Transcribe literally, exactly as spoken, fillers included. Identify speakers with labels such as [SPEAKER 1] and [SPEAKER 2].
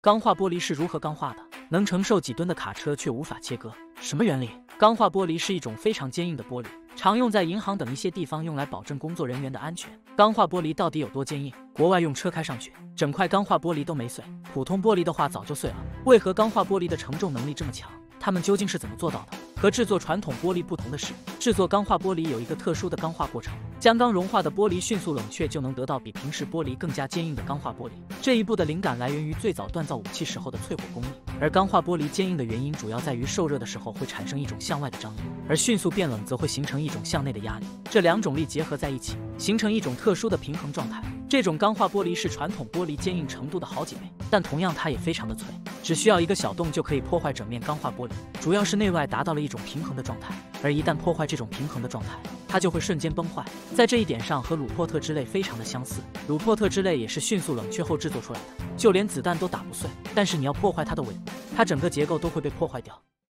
[SPEAKER 1] 钢化玻璃是如何钢化的？能承受几吨的卡车却无法切割，什么原理？钢化玻璃是一种非常坚硬的玻璃，常用在银行等一些地方，用来保证工作人员的安全。钢化玻璃到底有多坚硬？国外用车开上去，整块钢化玻璃都没碎，普通玻璃的话早就碎了。为何钢化玻璃的承重能力这么强？它们究竟是怎么做到的？和制作传统玻璃不同的是，制作钢化玻璃有一个特殊的钢化过程，将钢融化的玻璃迅速冷却，就能得到比平时玻璃更加坚硬的钢化玻璃。这一步的灵感来源于最早锻造武器时候的淬火工艺，而钢化玻璃坚硬的原因主要在于受热的时候会产生一种向外的张力，而迅速变冷则会形成一种向内的压力，这两种力结合在一起，形成一种特殊的平衡状态。这种钢化玻璃是传统玻璃坚硬程度的好几倍，但同样它也非常的脆，只需要一个小洞就可以破坏整面钢化玻璃，主要是内外达到了一种平衡的状态，而一旦破坏这种平衡的状态，它就会瞬间崩坏。在这一点上和鲁珀特之泪非常的相似，鲁珀特之泪也是迅速冷却后制作出来的，就连子弹都打不碎，但是你要破坏它的尾部，它整个结构都会被破坏掉。